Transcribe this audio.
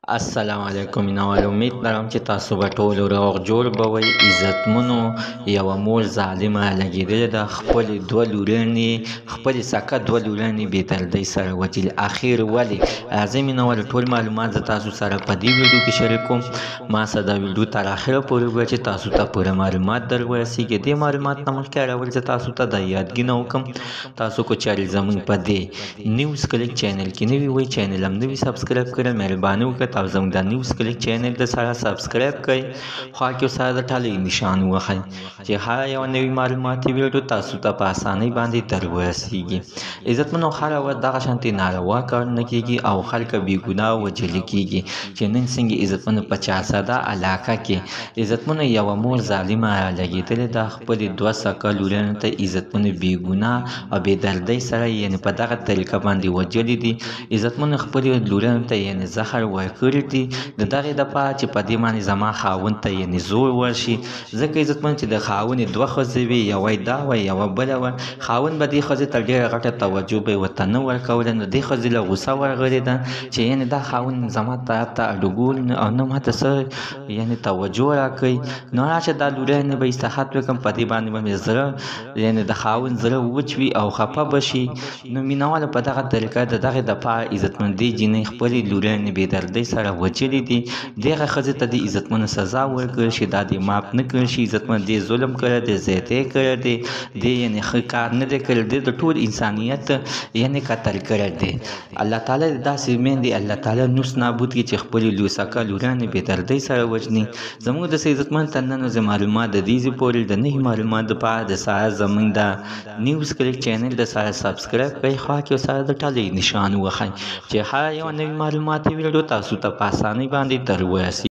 السلام علیکم مینوال، امید لرم چې تاسو به ټول روغ جوړ به وئ. عزتمنو، یوه مور ظالمه لګېدلې ده، خپلې دوه لورانې خپلې سکه دوه لورانې بې دردۍ سره وجلې. اخر ولې؟ راځئ مینوالو ټول معلومات زه تاسو سره په دې ویډیو کې شریک کوم. ما سره دا ویډیو تر اخره پورې وګورئ چې تاسو ته پوره معلومات در ورسیږي. دې معلومات نه مخکې اړول زه تاسو ته دا یادګي نه وکړم، تاسو کو چارې زموږ په دې نیوز کلیک چینل کې نوي وئ، چینل هم نوي سبسکرایب کړئ، مهرباني وکړئ او زموږ د نیوز کلیک چینل د سره سبسکرایب کړئ، خوا کې سره د ټالۍ نشان ووهئ چې هر یوه نوي معلوماتي ویډیو تاسو ته په اسانۍ باندې در ورسیږي. عزتمنو، هره ورځ دغه شانتې ناروا کارونه کیږي او خلک بې ګناه وژلي کیږي چې نن څنګه عزتمنو په چارسده علاقه کې عزتمنو یوه مور ظالمه لګېدلې ده، خپلې دوه سکه لورانو ته عزتمنو بې ګناه او بې دردۍ سره یعنې په دغه طریقه باندې وژلي دي. عزتمنو خپلې لورانو ته یعنې زهر ورکړي دي د دغې دپاره چې په دې باندې زما خاوند ته یعنې زور ورشي. ځکه عزتمنو چې د خاوند دوه ښځې وې، یوه یې دا وه یوه بله وه. خاوند به دې ښځې ته ډېره غټه توجه به یې ورته نه ورکوله، نو دې ښځې له غوسه ورغلې ده چې یعنې دا خاوند زما طرف ته اډوګول او نه ماته څه یعنې توجه راکوي. نو راشه دا لورانې به استراحت وکړم، په دې باندې به مې زړه یعنې د خاوند زړه وچ وي او خفه به شي. نو مینهوالو په دغه طریقه د دغې دپاره عزتمن دې جینۍ خپلې لورانې بې دردۍ سره وجلې دي. دغه ښځې ته د عزتمنو سزا ورکړل شي، دا دې معاف نه کړل شي. عزتمن دې ظلم کړی دی، زیاتی کړی دی، دې یعنې ښه کار نه دی کړی، دې د ټول انسانیت یعنې قتل کړی دی. الله تعالی دې داسې میندې الله تعالی نوس نابود کړي چې خپلې لوسکه لورانې بې دردۍ سره وژني. زموږ د عزتمن تر نن ورځې معلومات د دې ځای پورې د نوي معلومات دپاره د سره زموږ د نیوز کلیک چینل د سره سبسکرایب کړئ، خوا کې سره د ټالۍ نشان ووهئ چې هر یوه نوي معلوماتي ویډیو تاسو ته په اسانۍ باندې در ورسي.